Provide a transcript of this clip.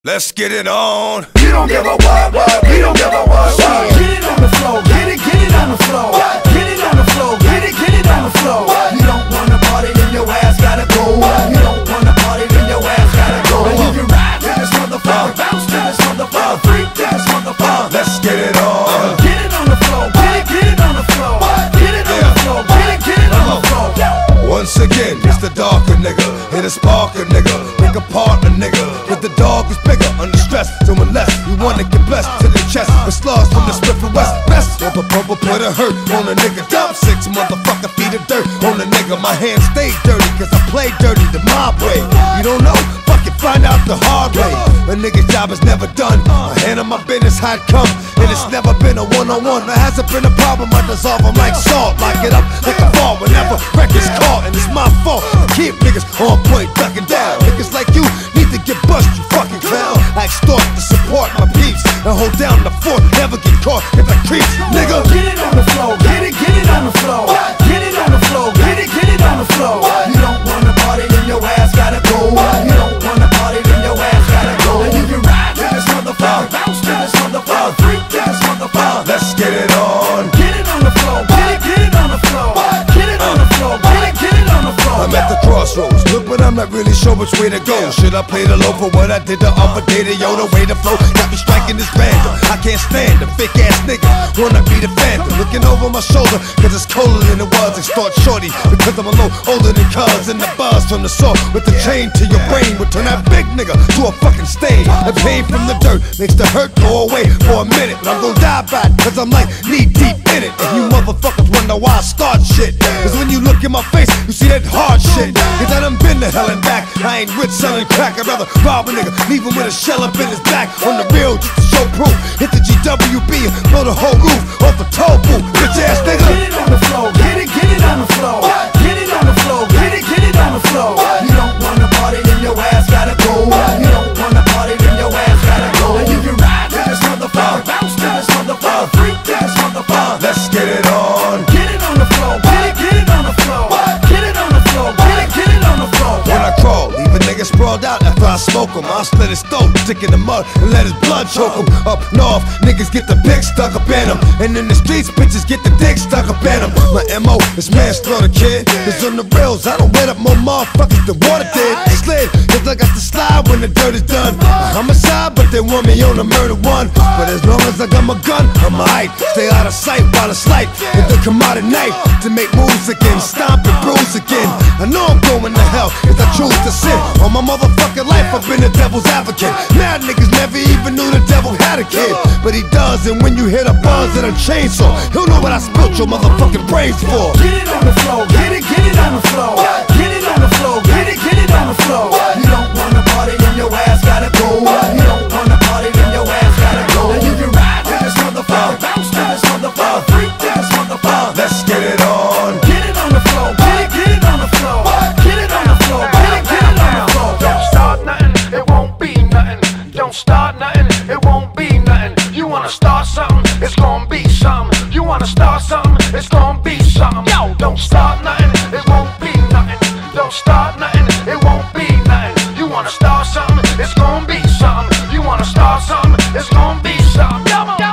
Let's get it on. You don't give a what, we don't give a what. Get it on the floor, get it on the floor. Get it on the floor, get it on the floor. You don't wanna party, then your ass gotta go. You don't wanna party, then your ass gotta go. And you can ride to this motherfucker, bounce to this motherfucker, freak to this motherfucker. Let's get it on. Get it on the floor, get it on the floor. Get it on the floor, get it on the floor. Once again, it's the darker nigga, hit a sparker nigga, pick apart a nigga. But the dog is bigger, under stress, doing less. You wanna get blessed to the chest, with slugs from the Swift and West. Best of a purple put a hurt on a nigga. Dump 6 motherfucker feet of dirt on a nigga. My hands stay dirty, cause I play dirty the mob way. You don't know? Fuck it, find out the hard way. A nigga's job is never done. I handle my business how it come, and it's never been a one-on-one. There hasn't been a problem, I dissolve them like salt. Lock it up like a fall whenever record's caught, and it's my fault. I keep niggas on point, ducking down. Niggas like you need to get bust, you fucking clown. I extort to support my peeps and hold down the fort, never get caught if I creeps, nigga. Get it on the floor, get it on the floor. Get it on the floor, get it on the floor. You don't wanna party, then your ass gotta go. You don't wanna party, then your ass gotta go. And you can ride to this motherfucker, bounce to this motherfucker, freak to this motherfucker. Let's get it on. Get it on the floor, get it on the floor. Get it on the floor, get it on the floor. I'm at the crossroads, look, but I'm not really sure which way to go. Should I play the low for what I did the other day? Yo, the way to flow got me striking this random. I can't stand a fake ass nigga, wanna be the phantom. Looking over my shoulder, cause it's colder than it was. Extort shorty, because I'm a little older than cuz. And the buzz from the saw with the chain to your brain would turn that big nigga to a fucking stain. The pain from the dirt makes the hurt go away for a minute, but I'm gonna die by it, cause I'm like knee deep in it. And you motherfuckers wonder why I start shit, cause when you look in my face, you see that hard shit. Cause I done been to hell and back. I ain't rich selling crack, I'd rather rob a nigga, leave him with a shell up in his back. On the real, just to show proof. Hit the GWB and blow the whole roof off the toll booth, bitch ass nigga. Get it on the floor, get it on the floor. Get it on the floor, get it on the floor. You don't wanna party, then your ass gotta go. You don't wanna party, then your ass gotta go. And you can ride to this motherfucker, bounce to this motherfucker, freak to this motherfucker. Let's get it on. Get it on the floor, get it on the floor. Get it on the floor, get it on the floor. When I crawl, leave a nigga sprawled out after I smoke him. I'll slit his throat, stick in the mud and let his blood choke him. Up north, niggas get the pig stuck up in him, and in the streets, bitches get the dick stuck up in him. My MO is manslaughter, kid. It's on the rails, I don't wet up more motherfuckers than water did. Slid, cause I got to slide when the dirt is done. Homicide, but they want me on the murder one. But as long as I got my gun, I'm alright. Stay out of sight while it's light, and then come out at night to make moves again, stomp and bruise again. I know I'm going to hell if I choose to sin. All my motherfucking life I've been the devil's advocate. Mad niggas never even knew the devil had a kid, but he does. And when you hear the buzz of a chainsaw, he'll know what I spilt your motherfucking brains for. Get it on the floor, get it on the floor. Get it on the floor, get it on the floor. You don't wanna party, then your ass gotta go. You don't wanna party, then your ass gotta go. And you can ride to this motherfucker, bounce to this motherfucker, freak to this motherfucker. Let's get it on. Get it on the floor, get it on the floor. Get it on the floor, get it on the floor. Don't start nothing, it won't be nothing. Don't start nothing, it won't be nothing. You wanna start something, it's gonna be something. You wanna start something, it's gonna be something. Yo, don't start nothing, it won't be nothing. Don't start nothing, it won't be nothing. You wanna start something, it's gonna be something. You wanna start something, it's gonna be something.